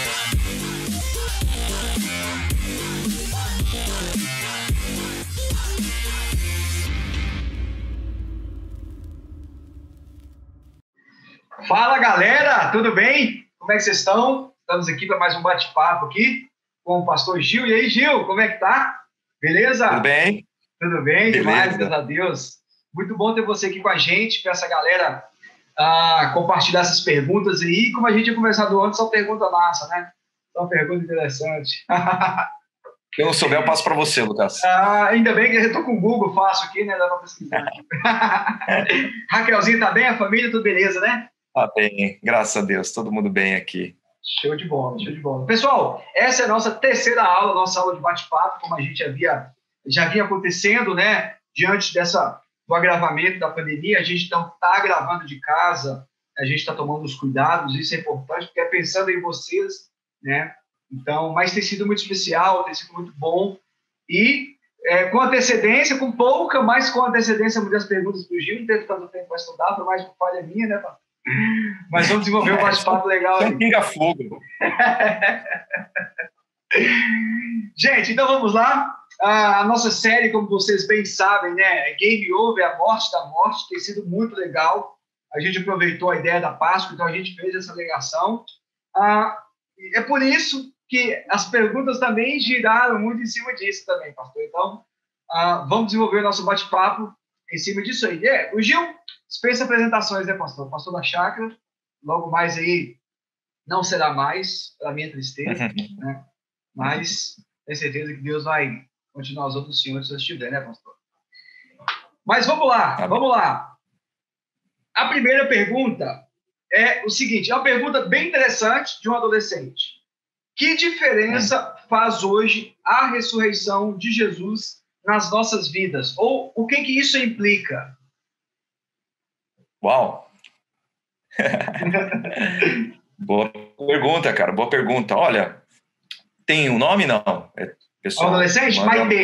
Fala, galera, tudo bem? Como é que vocês estão? Estamos aqui para mais um bate-papo aqui com o pastor Gil. E aí, Gil, como é que tá? Beleza? Tudo bem? Tudo bem, Beleza. demais, graças a Deus. Muito bom ter você aqui com a gente, para essa galera compartilhar essas perguntas aí. Como a gente tinha conversado antes, só pergunta massa, né? Só pergunta interessante. Se eu não souber, eu passo para você, Lucas. Ainda bem que eu estou com o Google, faço aqui, né? Dá para pesquisar. Raquelzinha tá bem? A família, tudo beleza, né? Tá bem, graças a Deus, todo mundo bem aqui. Show de bola, show de bola. Pessoal, essa é a nossa terceira aula, nossa aula de bate-papo, como a gente já vinha acontecendo, né? Diante do agravamento da pandemia, a gente não está gravando de casa, a gente está tomando os cuidados, isso é importante, porque é pensando em vocês, né? Então, mas tem sido muito especial, tem sido muito bom. E com antecedência, com pouca, mas com antecedência, muitas perguntas do Gil, não teve tanto tempo para estudar, foi mais por falha minha, né, pastor? Mas vamos desenvolver um bate-papo legal aí. Pinga-fogo. Gente, então vamos lá. A nossa série, como vocês bem sabem, né, é Game Over, a morte da morte, tem sido muito legal. A gente aproveitou a ideia da Páscoa, então a gente fez essa ligação. É por isso que as perguntas também giraram muito em cima disso também, pastor. Então, vamos desenvolver o nosso bate-papo em cima disso aí. O Gil dispensa apresentações, né, pastor? Pastor da chácara, logo mais aí não será mais, para minha tristeza, né? Mas tenho certeza que Deus vai continuar os outros senhores se eu estiver, né, pastor? Mas vamos lá. A primeira pergunta é o seguinte, é uma pergunta bem interessante de um adolescente. Que diferença faz hoje a ressurreição de Jesus nas nossas vidas? Ou o que isso implica? Uau! Boa pergunta, cara, boa pergunta. Olha, tem um nome, não? Pessoal, adolescente?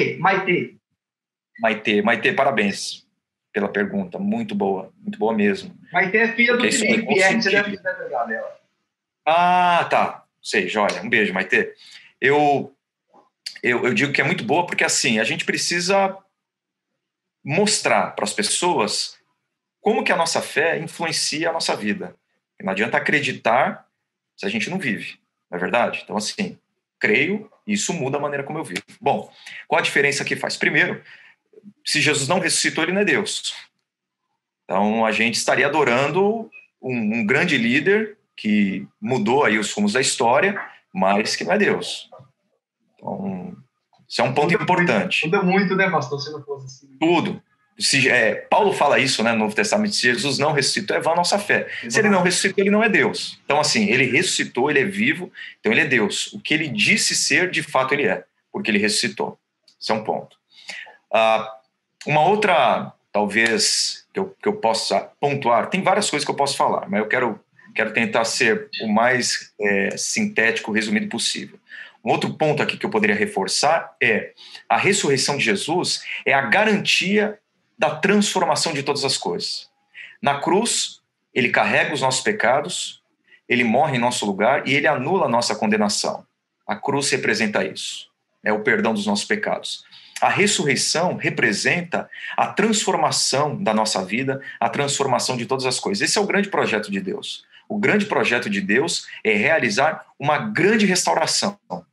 Maitê, parabéns pela pergunta, muito boa mesmo. Maitê é filha do Felipe Pierre, você deve lembrar dela. Tá, sei, joia, um beijo, Maitê. Eu digo que é muito boa porque, assim, a gente precisa mostrar para as pessoas como que a nossa fé influencia a nossa vida. Não adianta acreditar se a gente não vive, não é verdade? Então, assim, creio e isso muda a maneira como eu vivo. Bom, qual a diferença que faz? Primeiro, se Jesus não ressuscitou, ele não é Deus. Então, a gente estaria adorando um grande líder que mudou aí os rumos da história, mas que não é Deus. Então, isso é um ponto importante. Muda muito, né, pastor, se não fosse assim. Tudo. Paulo fala isso, né, no Novo Testamento, se Jesus não ressuscitou, é vã a nossa fé. Exatamente. Se ele não ressuscitou, ele não é Deus. Então, assim, ele ressuscitou, ele é vivo, então ele é Deus. O que ele disse ser, de fato ele é, porque ele ressuscitou. Esse é um ponto. Uma outra, talvez, que eu possa pontuar, tem várias coisas que eu posso falar, mas eu quero tentar ser o mais sintético, resumido possível. Um outro ponto aqui que eu poderia reforçar é a ressurreição de Jesus é a garantia da transformação de todas as coisas. Na cruz, ele carrega os nossos pecados, ele morre em nosso lugar e ele anula a nossa condenação. A cruz representa isso, é o perdão dos nossos pecados. A ressurreição representa a transformação da nossa vida, a transformação de todas as coisas. Esse é o grande projeto de Deus. O grande projeto de Deus é realizar uma grande restauração,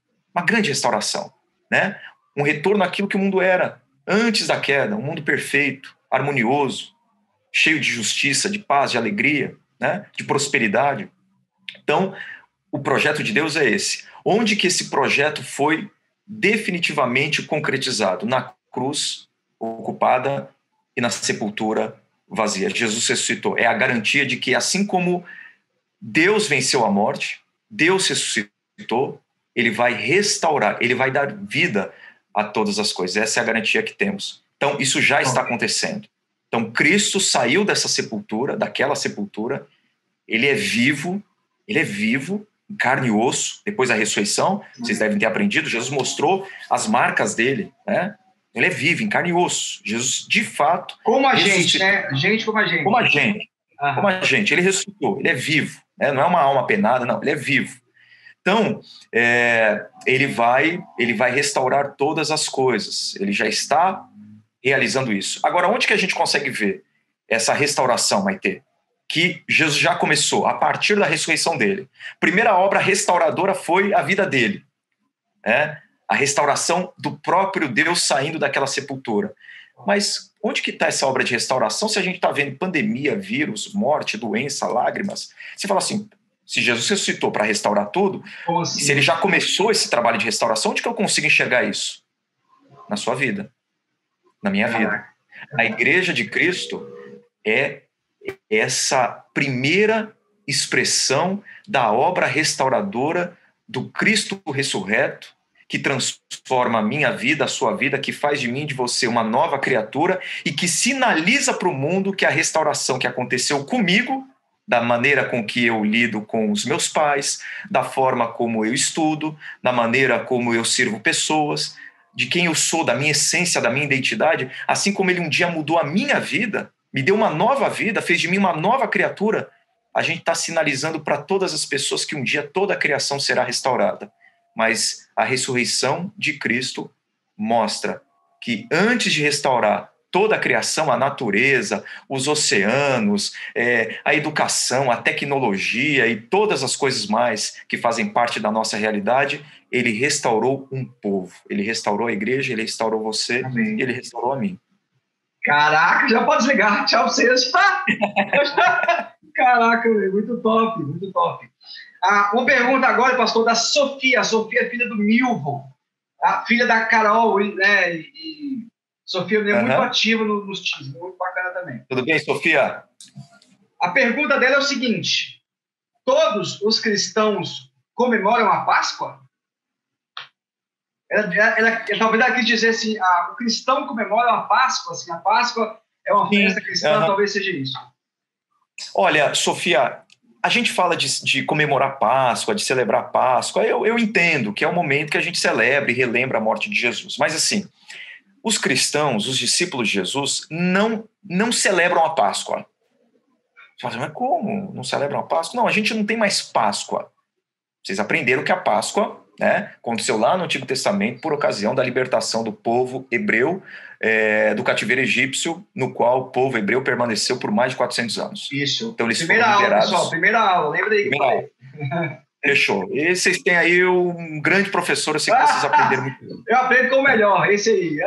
né? Um retorno àquilo que o mundo era antes da queda, um mundo perfeito, harmonioso, cheio de justiça, de paz, de alegria, né? De prosperidade. Então, o projeto de Deus é esse. Onde que esse projeto foi definitivamente concretizado? Na cruz ocupada e na sepultura vazia. Jesus ressuscitou. É a garantia de que, assim como Deus venceu a morte, Deus ressuscitou, ele vai restaurar, ele vai dar vida a todas as coisas. Essa é a garantia que temos. Então, isso já está acontecendo. Então, Cristo saiu dessa sepultura, daquela sepultura, ele é vivo, em carne e osso. Depois da ressurreição, vocês devem ter aprendido, Jesus mostrou as marcas dele, né? Ele é vivo, em carne e osso. Jesus, de fato... Como a gente, né? Gente como a gente. Como a gente. Ele ressuscitou, ele é vivo. Né? Não é uma alma penada, não, ele é vivo. Então, ele vai restaurar todas as coisas. Ele já está realizando isso. Agora, onde que a gente consegue ver essa restauração, Maitê? Que Jesus já começou a partir da ressurreição dele. Primeira obra restauradora foi a vida dele, né? A restauração do próprio Deus saindo daquela sepultura. Mas onde que está essa obra de restauração se a gente está vendo pandemia, vírus, morte, doença, lágrimas? Você fala assim, se Jesus ressuscitou para restaurar tudo, assim? E se ele já começou esse trabalho de restauração, onde que eu consigo enxergar isso? Na sua vida, na minha vida. A Igreja de Cristo é essa primeira expressão da obra restauradora do Cristo ressurreto, que transforma a minha vida, a sua vida, que faz de mim e de você uma nova criatura e que sinaliza para o mundo que a restauração que aconteceu comigo, da maneira com que eu lido com os meus pais, da forma como eu estudo, da maneira como eu sirvo pessoas, de quem eu sou, da minha essência, da minha identidade, assim como ele um dia mudou a minha vida, me deu uma nova vida, fez de mim uma nova criatura, a gente está sinalizando para todas as pessoas que um dia toda a criação será restaurada. Mas a ressurreição de Cristo mostra que antes de restaurar toda a criação, a natureza, os oceanos, a educação, a tecnologia e todas as coisas mais que fazem parte da nossa realidade, ele restaurou um povo. Ele restaurou a igreja, ele restaurou você. Amém. E ele restaurou a mim. Caraca, já pode desligar. Tchau pra vocês. Caraca, muito top, muito top. Uma pergunta agora, pastor, da Sofia. A Sofia é filha do Milvo, a filha da Carol, né? E Sofia é muito ativa nos times, muito bacana também. Tudo bem, Sofia? A pergunta dela é o seguinte: todos os cristãos comemoram a Páscoa? Talvez ela quis dizer assim, o cristão comemora a Páscoa, assim, a Páscoa é uma festa cristã, talvez seja isso. Olha, Sofia, a gente fala de comemorar Páscoa, de celebrar Páscoa, eu entendo que é o momento que a gente celebra e relembra a morte de Jesus, mas assim, os cristãos, os discípulos de Jesus, não celebram a Páscoa. Você fala, mas como? Não celebram a Páscoa? Não, a gente não tem mais Páscoa. Vocês aprenderam que a Páscoa, né, aconteceu lá no Antigo Testamento por ocasião da libertação do povo hebreu do cativeiro egípcio, no qual o povo hebreu permaneceu por mais de 400 anos. Isso. Então eles primeira foram liberados. Aula, pessoal, primeira aula, lembra aí. Primeira aula. Fechou. E vocês têm aí um grande professor, eu sei que vocês aprenderam muito bem. Eu aprendo com o melhor, esse aí.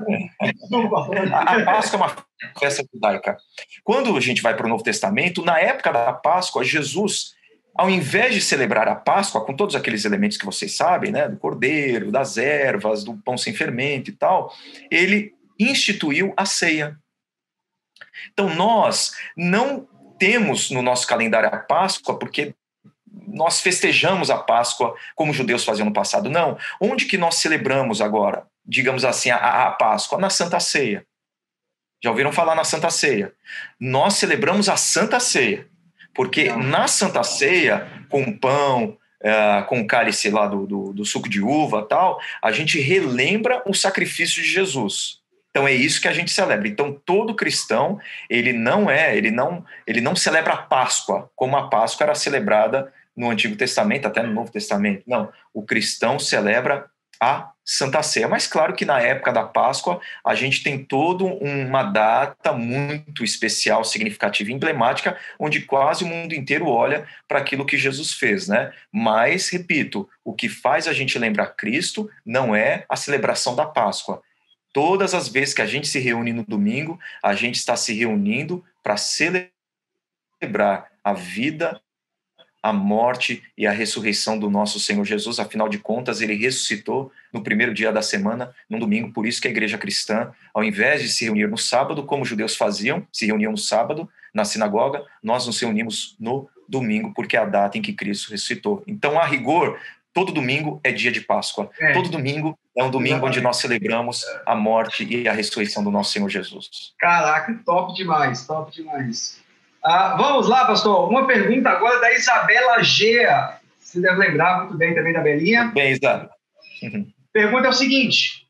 A Páscoa é uma festa judaica. Quando a gente vai para o Novo Testamento, na época da Páscoa, Jesus, ao invés de celebrar a Páscoa com todos aqueles elementos que vocês sabem, né, do cordeiro, das ervas, do pão sem fermento e tal, ele instituiu a ceia. Então nós não temos no nosso calendário a Páscoa porque nós festejamos a Páscoa como os judeus faziam no passado. Não. Onde que nós celebramos agora, digamos assim, a Páscoa? Na Santa Ceia. Já ouviram falar na Santa Ceia? Nós celebramos a Santa Ceia, porque na Santa Ceia, com pão, com o cálice lá do suco de uva e tal, a gente relembra o sacrifício de Jesus. Então é isso que a gente celebra. Então todo cristão, ele não celebra a Páscoa, como a Páscoa era celebrada no Antigo Testamento, até no Novo Testamento. Não, o cristão celebra a Santa Ceia. Mas claro que na época da Páscoa a gente tem toda uma data muito especial, significativa e emblemática, onde quase o mundo inteiro olha para aquilo que Jesus fez, né? Mas, repito, o que faz a gente lembrar Cristo não é a celebração da Páscoa. Todas as vezes que a gente se reúne no domingo, a gente está se reunindo para celebrar a vida, a morte e a ressurreição do nosso Senhor Jesus. Afinal de contas, ele ressuscitou no primeiro dia da semana, no domingo. Por isso que a igreja cristã, ao invés de se reunir no sábado, como os judeus faziam, se reuniam no sábado, na sinagoga, nós nos reunimos no domingo, porque é a data em que Cristo ressuscitou. Então, a rigor, todo domingo é dia de Páscoa. Todo domingo é um domingo onde nós celebramos a morte e a ressurreição do nosso Senhor Jesus. Caraca, top demais, top demais. Vamos lá, pastor. Uma pergunta agora da Isabela Gea. Você deve lembrar muito bem também da Belinha. Bem, Isa. Pergunta é o seguinte.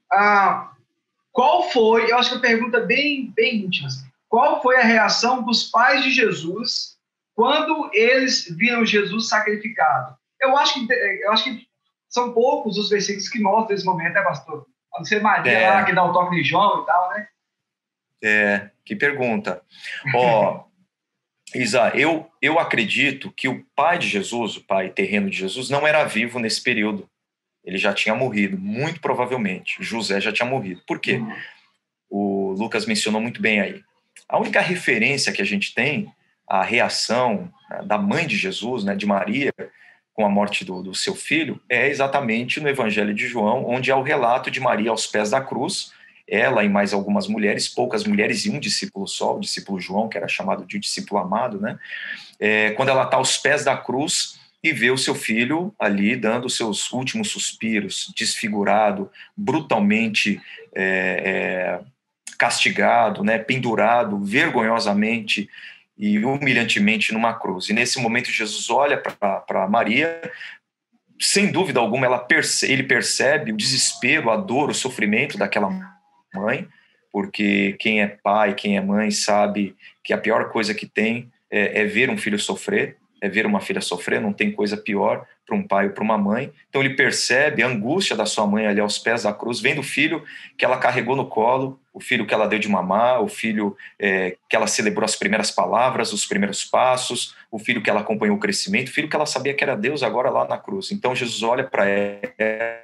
Qual foi, eu acho que é uma pergunta bem íntima, qual foi a reação dos pais de Jesus quando eles viram Jesus sacrificado? eu acho que são poucos os versículos que mostram esse momento, né, pastor? A não ser Maria lá, que dá o toque de João e tal, né? Que pergunta. Ó, Isa, eu acredito que o pai de Jesus, o pai terreno de Jesus, não era vivo nesse período. Ele já tinha morrido, muito provavelmente. José já tinha morrido. Por quê? O Lucas mencionou muito bem aí. A única referência que a gente tem, a reação da mãe de Jesus, né, de Maria, com a morte do seu filho, é exatamente no Evangelho de João, onde há o relato de Maria aos pés da cruz, ela e mais algumas mulheres, poucas mulheres e um discípulo só, o discípulo João, que era chamado de discípulo amado, né? Quando ela está aos pés da cruz e vê o seu filho ali dando seus últimos suspiros, desfigurado, brutalmente castigado, né, pendurado vergonhosamente e humilhantemente numa cruz. E nesse momento Jesus olha para Maria, sem dúvida alguma ele percebe o desespero, a dor, o sofrimento daquela mãe, porque quem é pai, quem é mãe sabe que a pior coisa que tem é ver um filho sofrer, é ver uma filha sofrer, não tem coisa pior para um pai ou para uma mãe. Então ele percebe a angústia da sua mãe ali aos pés da cruz, vendo o filho que ela carregou no colo, o filho que ela deu de mamar, o filho que ela celebrou as primeiras palavras, os primeiros passos, o filho que ela acompanhou o crescimento, o filho que ela sabia que era Deus agora lá na cruz. Então Jesus olha para ela,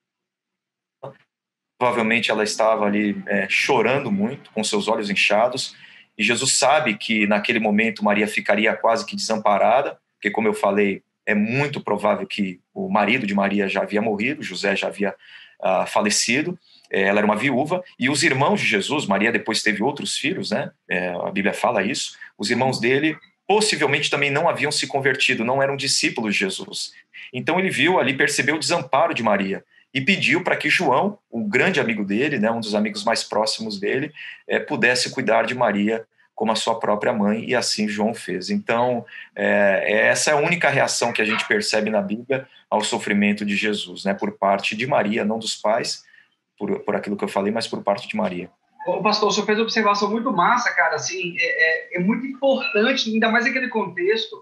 provavelmente ela estava ali chorando muito, com seus olhos inchados, e Jesus sabe que naquele momento Maria ficaria quase que desamparada, porque, como eu falei, é muito provável que o marido de Maria já havia morrido, José já havia falecido, ela era uma viúva, e os irmãos de Jesus, Maria depois teve outros filhos, né? A Bíblia fala isso, os irmãos dele possivelmente também não haviam se convertido, não eram discípulos de Jesus. Então ele viu ali, percebeu o desamparo de Maria, e pediu para que João, o grande amigo dele, né, um dos amigos mais próximos dele, pudesse cuidar de Maria como a sua própria mãe, e assim João fez. Então, essa é a única reação que a gente percebe na Bíblia ao sofrimento de Jesus, né, por parte de Maria, não dos pais, por aquilo que eu falei, mas por parte de Maria. Ô, pastor, o senhor fez uma observação muito massa, cara, assim, é muito importante, ainda mais naquele contexto,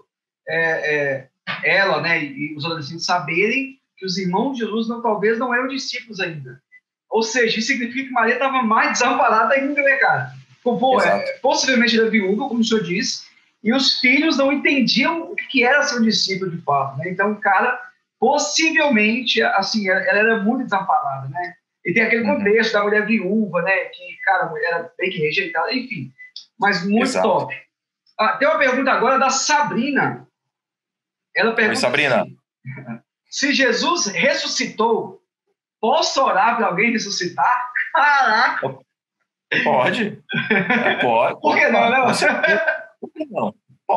ela, né, e os adolescentes saberem que os irmãos de Jesus talvez não eram discípulos ainda. Ou seja, isso significa que Maria estava mais desamparada ainda, né, cara? Possivelmente era viúva, como o senhor disse, e os filhos não entendiam o que era ser um discípulo de fato, né? Então, cara, possivelmente, assim, ela era muito desamparada, né? E tem aquele contexto da mulher viúva, né? Que, cara, a mulher era bem que rejeitada, enfim. Mas muito top. Tem uma pergunta agora da Sabrina. Ela pergunta: oi, Sabrina. Assim, se Jesus ressuscitou, posso orar para alguém ressuscitar? Caraca! Pode. Pode. Por que não, né? Por que não?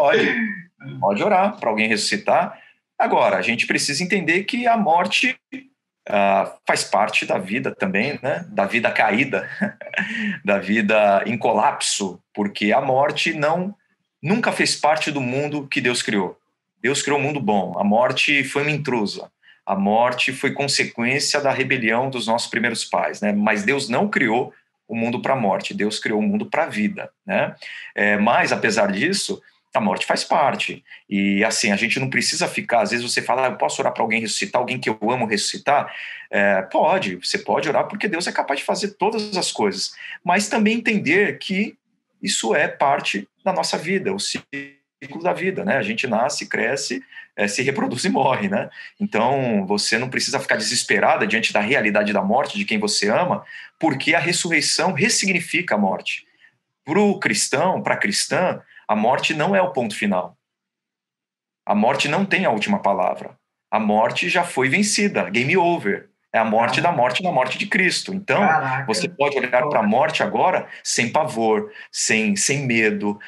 Pode orar para alguém ressuscitar. Agora, a gente precisa entender que a morte faz parte da vida também, né? Da vida caída, da vida em colapso, porque a morte nunca fez parte do mundo que Deus criou. Deus criou um mundo bom. A morte foi uma intrusa. A morte foi consequência da rebelião dos nossos primeiros pais, né? Mas Deus não criou o mundo para a morte. Deus criou o mundo para a vida, né? Mas, apesar disso, a morte faz parte. E, assim, a gente não precisa ficar... Às vezes você fala, eu posso orar para alguém ressuscitar, alguém que eu amo ressuscitar? Você pode orar porque Deus é capaz de fazer todas as coisas. Mas também entender que isso é parte da nossa vida, o ciclo da vida, né? A gente nasce, cresce, se reproduz e morre, né? Então, você não precisa ficar desesperada diante da realidade da morte de quem você ama, porque a ressurreição ressignifica a morte. Para o cristão, para a cristã, a morte não é o ponto final. A morte não tem a última palavra. A morte já foi vencida, game over. É a morte da morte na morte de Cristo. Então, você pode olhar para a morte agora sem pavor, sem medo.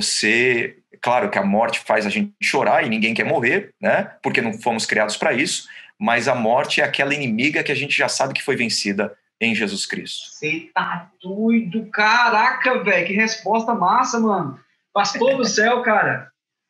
Claro que a morte faz a gente chorar e ninguém quer morrer, né? Porque não fomos criados para isso, mas a morte é aquela inimiga que a gente já sabe que foi vencida em Jesus Cristo. Você tá doido, caraca, velho, que resposta massa, mano. Pastor do céu, cara.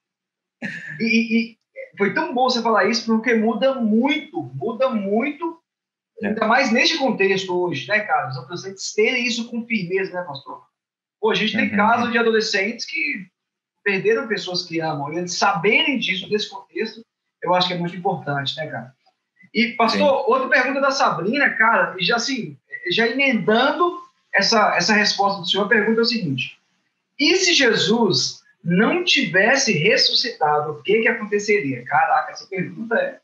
E foi tão bom você falar isso, porque muda muito, ainda mais neste contexto hoje, né, cara? Os adolescentes terem isso com firmeza, né, pastor? Pô, a gente tem casos de adolescentes que perderam pessoas que amam, e eles saberem disso, desse contexto, eu acho que é muito importante, né, cara? E, pastor, Sim. outra pergunta da Sabrina, cara, e já assim, já emendando essa resposta do senhor, a pergunta é o seguinte: e se Jesus não tivesse ressuscitado, o que aconteceria? Caraca, essa pergunta é...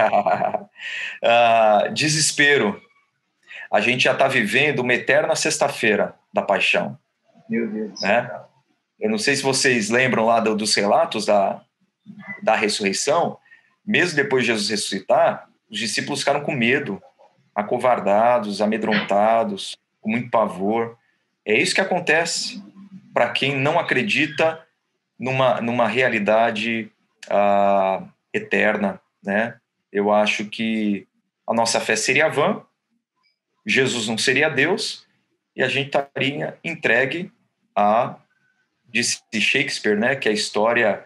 Desespero. A gente já está vivendo uma eterna sexta-feira da paixão. Meu Deus do céu, Né? cara. Eu não sei se vocês lembram lá dos relatos da ressurreição. Mesmo depois de Jesus ressuscitar, os discípulos ficaram com medo, acovardados, amedrontados, com muito pavor. É isso que acontece para quem não acredita numa realidade eterna, né? Eu acho que a nossa fé seria vã, Jesus não seria Deus, e a gente estaria entregue a, disse Shakespeare, né, que a história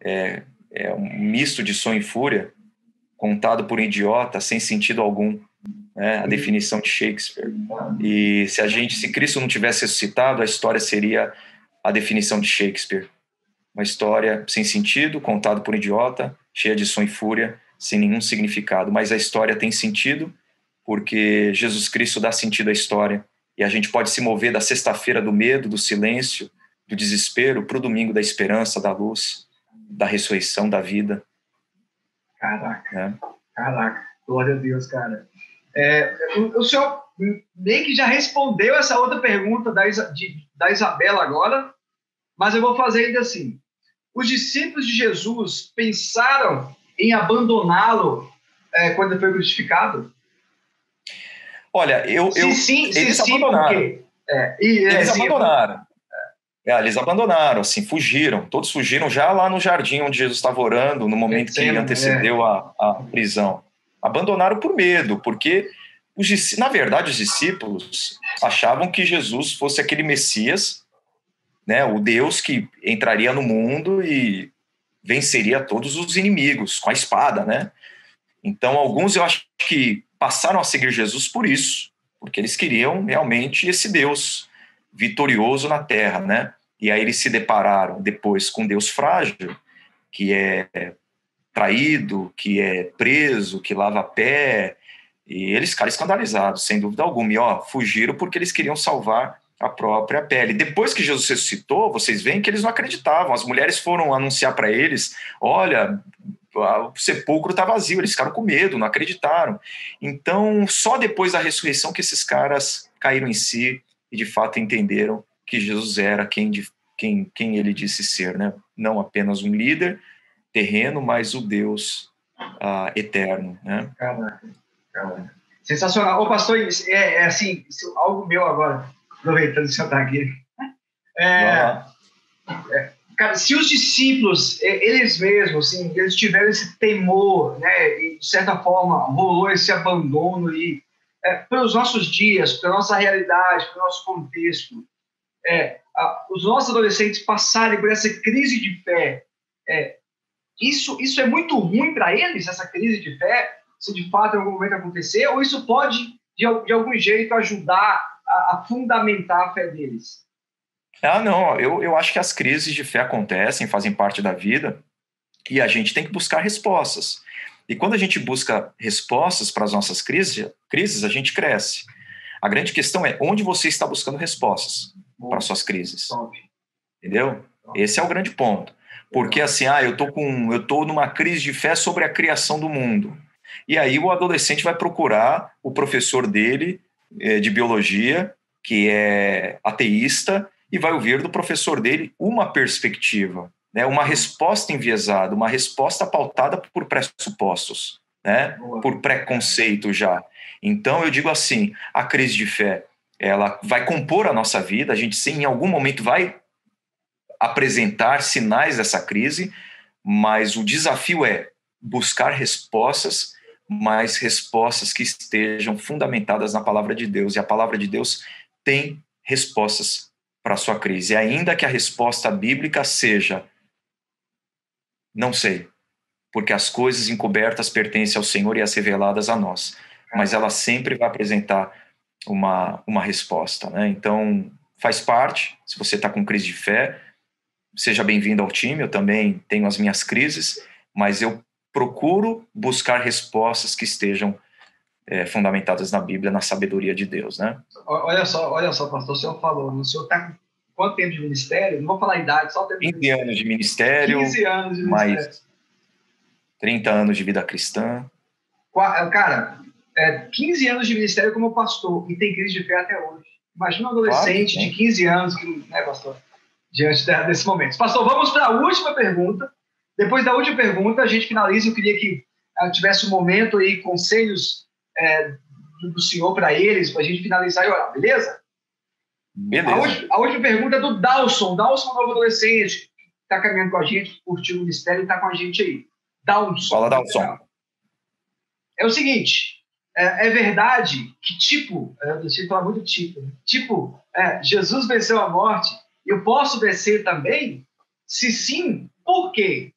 é um misto de sonho e fúria, contado por um idiota, sem sentido algum, né, a definição de Shakespeare. E se Cristo não tivesse ressuscitado, a história seria a definição de Shakespeare. Uma história sem sentido, contada por um idiota, cheia de sonho e fúria, sem nenhum significado. Mas a história tem sentido, porque Jesus Cristo dá sentido à história. E a gente pode se mover da sexta-feira do medo, do silêncio, do desespero, para o domingo da esperança, da luz, da ressurreição, da vida. Caraca, né? Caraca, glória a Deus, cara. O senhor meio que já respondeu essa outra pergunta da Isabela agora, mas eu vou fazer ainda assim. Os discípulos de Jesus pensaram em abandoná-lo quando ele foi crucificado? Olha, eles abandonaram. Por quê? Eles abandonaram. Eles abandonaram, assim, fugiram. Todos fugiram já lá no jardim onde Jesus estava orando, no momento que antecedeu a prisão. Abandonaram por medo, porque, na verdade, os discípulos achavam que Jesus fosse aquele Messias, né, o Deus que entraria no mundo e venceria todos os inimigos com a espada, né? Então, alguns eu acho que passaram a seguir Jesus por isso, porque eles queriam realmente esse Deus vitorioso na terra, né? E aí eles se depararam depois com Deus frágil, que é traído, que é preso, que lava pé, e eles ficaram escandalizados, sem dúvida alguma, e fugiram porque eles queriam salvar a própria pele. Depois que Jesus ressuscitou, vocês veem que eles não acreditavam, as mulheres foram anunciar para eles, olha, o sepulcro está vazio, eles ficaram com medo, não acreditaram. Então, só depois da ressurreição que esses caras caíram em si e de fato entenderam que Jesus era quem ele disse ser, né? Não apenas um líder terreno, mas o Deus eterno, né? Caraca. Sensacional. Ô, pastor, assim, algo meu agora, aproveitando que o senhor está aqui. Cara, se os discípulos, eles mesmos, assim, eles tiveram esse temor, né, e de certa forma rolou esse abandono aí, pelos nossos dias, pela nossa realidade, pelo nosso contexto, os nossos adolescentes passarem por essa crise de fé, isso é muito ruim para eles, essa crise de fé, se de fato em algum momento acontecer, ou isso pode, de algum jeito, ajudar a fundamentar a fé deles? Não, eu acho que as crises de fé acontecem, fazem parte da vida, e a gente tem que buscar respostas. E quando a gente busca respostas para as nossas crises, a gente cresce. A grande questão é onde você está buscando respostas para as suas crises. Entendeu? Esse é o grande ponto. Porque assim, eu tô numa crise de fé sobre a criação do mundo. E aí o adolescente vai procurar o professor dele de biologia, que é ateísta, e vai ouvir do professor dele uma perspectiva, né? Uma resposta enviesada, uma resposta pautada por pressupostos, né? Por preconceito já. Então eu digo assim, a crise de fé, ela vai compor a nossa vida, a gente sim, em algum momento vai apresentar sinais dessa crise, mas o desafio é buscar respostas, mas respostas que estejam fundamentadas na palavra de Deus. E a palavra de Deus tem respostas para a sua crise. E ainda que a resposta bíblica seja não sei, porque as coisas encobertas pertencem ao Senhor e as reveladas a nós. Mas ela sempre vai apresentar uma resposta, né? Então, faz parte. Se você está com crise de fé, seja bem-vindo ao time. Eu também tenho as minhas crises, mas eu procuro buscar respostas que estejam fundamentadas na Bíblia, na sabedoria de Deus, né? Olha só, pastor, o senhor falou, o senhor está com quanto tempo de ministério? Não vou falar a idade, só o tempo de 15 anos de ministério, 15 anos de ministério. Mais 30 anos de vida cristã. Cara, 15 anos de ministério como pastor e tem crise de fé até hoje. Imagina um adolescente de 15 anos que, né, pastor, diante desse momento. Pastor, vamos para a última pergunta. Depois da última pergunta, a gente finaliza. Eu queria que tivesse um momento aí, conselhos do senhor para eles, para a gente finalizar e orar, beleza? Beleza. A última pergunta é do Dawson. Dawson é um novo adolescente que está caminhando com a gente, curtiu o ministério e está com a gente aí. Dawson. Fala, Dawson. É o seguinte, é verdade que eu falar muito Jesus venceu a morte, eu posso vencer também? Se sim, por quê?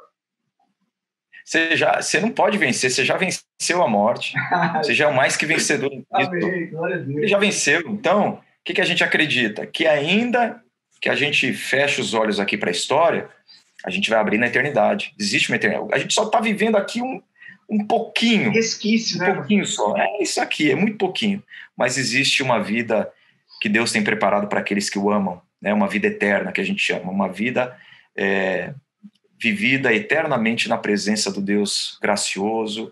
Você não pode vencer, você já venceu a morte. Você já é o mais que vencedor. Amém, glória a Deus. Ele já venceu. Então, o que a gente acredita? Que ainda que a gente feche os olhos aqui para a história, a gente vai abrir na eternidade. Existe uma eternidade. A gente só está vivendo aqui um pouquinho. Resquício, né? Um pouquinho só. É isso aqui, é muito pouquinho. Mas existe uma vida que Deus tem preparado para aqueles que o amam, né? Uma vida eterna, que a gente chama. Uma vida vivida eternamente na presença do Deus gracioso,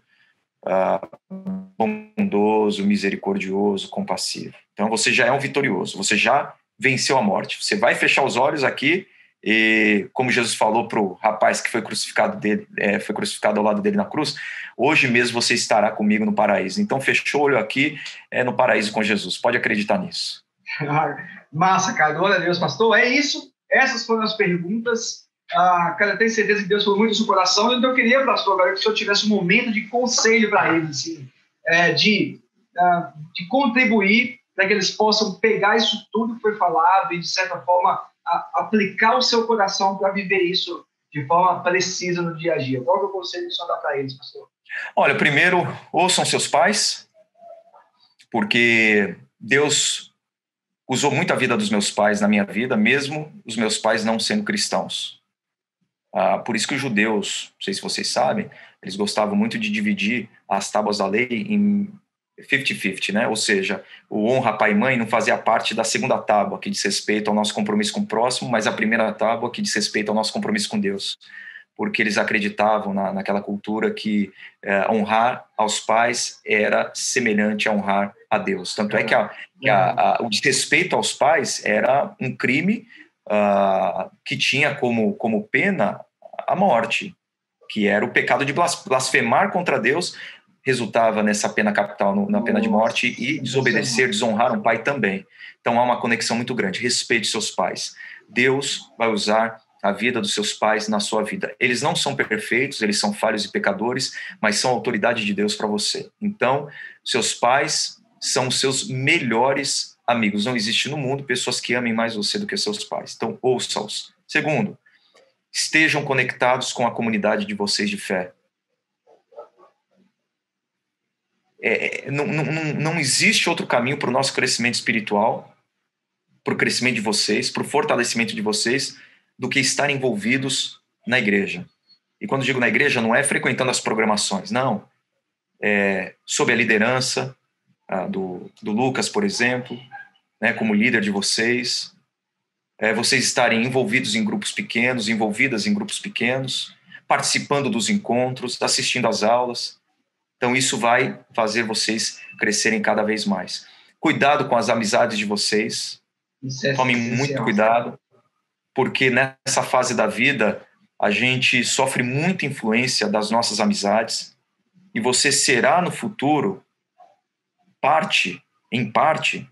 bondoso, misericordioso, compassivo. Então você já é um vitorioso, você já venceu a morte. Você vai fechar os olhos aqui e, como Jesus falou para o rapaz que foi crucificado ao lado dele na cruz, hoje mesmo você estará comigo no paraíso. Então fechou o olho aqui, no paraíso com Jesus. Pode acreditar nisso. Massa, cara. Glória a Deus, pastor. É isso. Essas foram as perguntas. Cara, eu tenho certeza que Deus falou muito no seu coração. Então eu queria, pastor, agora que o senhor tivesse um momento de conselho para eles, assim, de contribuir para que eles possam pegar isso tudo que foi falado e, de certa forma, aplicar o seu coração para viver isso de forma precisa no dia a dia. Qual que é o conselho que o senhor dá para eles, pastor? Olha, primeiro, ouçam seus pais, porque Deus usou muito a vida dos meus pais na minha vida, mesmo os meus pais não sendo cristãos. Por isso que os judeus, não sei se vocês sabem, eles gostavam muito de dividir as tábuas da lei em 50-50, né? Ou seja, o honra pai e mãe não fazia parte da segunda tábua, que diz respeito ao nosso compromisso com o próximo, mas a primeira tábua que diz respeito ao nosso compromisso com Deus. Porque eles acreditavam naquela cultura que honrar aos pais era semelhante a honrar a Deus. Tanto é que o desrespeito aos pais era um crime que tinha como pena a morte, que era o pecado de blasfemar contra Deus, resultava nessa pena capital, na pena de morte, e desobedecer, desonrar um pai também. Então há uma conexão muito grande. Respeite seus pais. Deus vai usar a vida dos seus pais na sua vida. Eles não são perfeitos, eles são falhos e pecadores, mas são a autoridade de Deus para você. Então, seus pais são os seus melhores amigos. Não existe no mundo pessoas que amem mais você do que seus pais. Então, ouça-os. Segundo, estejam conectados com a comunidade de vocês de fé. Não existe outro caminho para o nosso crescimento espiritual, para o crescimento de vocês, para o fortalecimento de vocês, do que estar envolvidos na igreja. E quando digo na igreja, não é frequentando as programações, não. Sob a liderança do Lucas, por exemplo, né, como líder de vocês, vocês estarem envolvidas em grupos pequenos, participando dos encontros, assistindo às aulas. Então isso vai fazer vocês crescerem cada vez mais. Cuidado com as amizades de vocês. Tomem muito cuidado, porque nessa fase da vida a gente sofre muita influência das nossas amizades e você será no futuro em parte,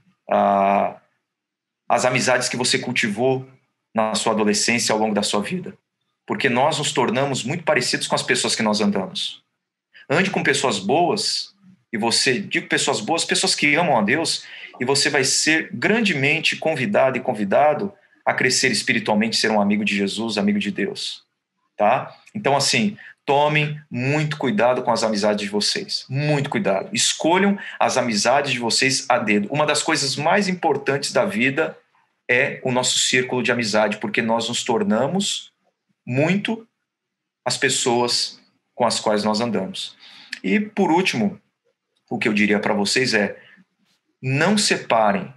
as amizades que você cultivou na sua adolescência ao longo da sua vida. Porque nós nos tornamos muito parecidos com as pessoas que nós andamos. Ande com pessoas boas, e digo pessoas boas, pessoas que amam a Deus, e você vai ser grandemente convidado a crescer espiritualmente, ser um amigo de Jesus, amigo de Deus. Tá? Então, assim, tomem muito cuidado com as amizades de vocês. Muito cuidado. Escolham as amizades de vocês a dedo. Uma das coisas mais importantes da vida é o nosso círculo de amizade, porque nós nos tornamos muito as pessoas com as quais nós andamos. E, por último, o que eu diria para vocês é: não separem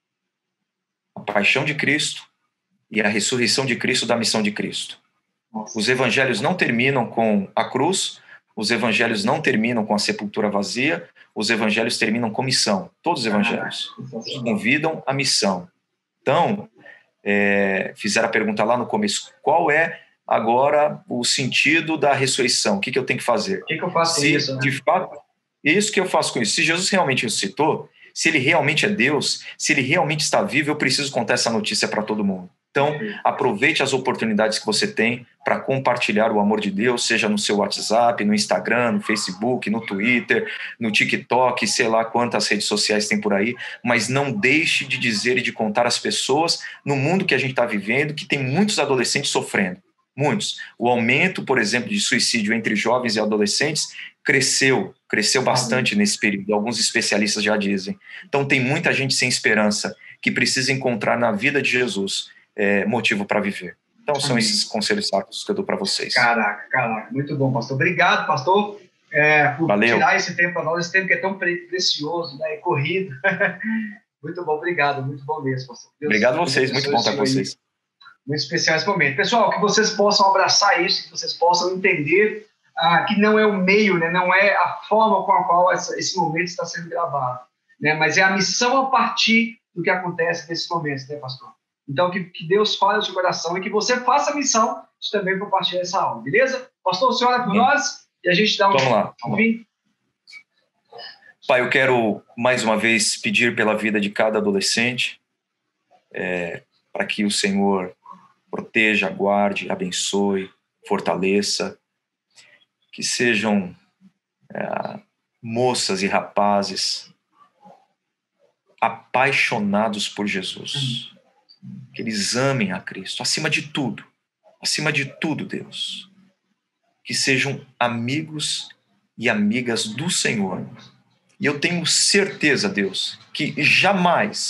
a paixão de Cristo e a ressurreição de Cristo da missão de Cristo. Os evangelhos não terminam com a cruz, os evangelhos não terminam com a sepultura vazia, os evangelhos terminam com missão. Todos os evangelhos nos convidam à missão. Então, fizeram a pergunta lá no começo: qual é agora o sentido da ressurreição? O que eu tenho que fazer? O que eu faço com isso? Né? De fato, isso que eu faço com isso. Se Jesus realmente ressuscitou, se ele realmente é Deus, se ele realmente está vivo, eu preciso contar essa notícia para todo mundo. Então, aproveite as oportunidades que você tem para compartilhar o amor de Deus, seja no seu WhatsApp, no Instagram, no Facebook, no Twitter, no TikTok, sei lá quantas redes sociais tem por aí, mas não deixe de dizer e de contar às pessoas no mundo que a gente está vivendo, que tem muitos adolescentes sofrendo. Muitos. O aumento, por exemplo, de suicídio entre jovens e adolescentes cresceu bastante nesse período, alguns especialistas já dizem. Então tem muita gente sem esperança que precisa encontrar na vida de Jesus motivo para viver. Então são esses conselhos sábios que eu dou para vocês. Caraca, muito bom, pastor. Obrigado, pastor, por Valeu. Tirar esse tempo para nós, esse tempo que é tão precioso, né, e corrido. Muito bom, obrigado, muito bom mesmo, pastor. Obrigado a vocês, muito bom estar com vocês. Muito especial esse momento. Pessoal, que vocês possam abraçar isso, que vocês possam entender que não é o meio, né, não é a forma com a qual esse momento está sendo gravado, né, mas é a missão a partir do que acontece nesses momentos, né, pastor? Então, que Deus fale no seu coração e que você faça a missão de também compartilhar essa aula, beleza? Pastor, o senhor ora por nós e a gente dá Vamos lá. fim. Pai, eu quero mais uma vez pedir pela vida de cada adolescente, para que o Senhor proteja, guarde, abençoe, fortaleça, que sejam moças e rapazes apaixonados por Jesus, que eles amem a Cristo, acima de tudo, Deus, que sejam amigos e amigas do Senhor. E eu tenho certeza, Deus, que jamais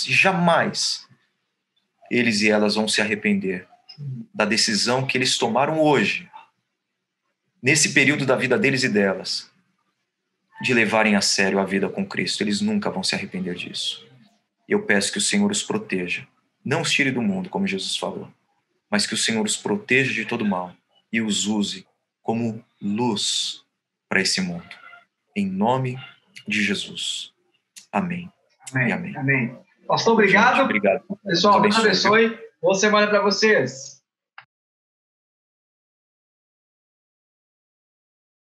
eles e elas vão se arrepender da decisão que eles tomaram hoje, nesse período da vida deles e delas, de levarem a sério a vida com Cristo. Eles nunca vão se arrepender disso. Eu peço que o Senhor os proteja, não os tire do mundo, como Jesus falou, mas que o Senhor os proteja de todo mal e os use como luz para esse mundo. Em nome de Jesus. Amém. Amém. Pastor, obrigado. Obrigado. Pessoal, Deus abençoe. Boa semana para vocês.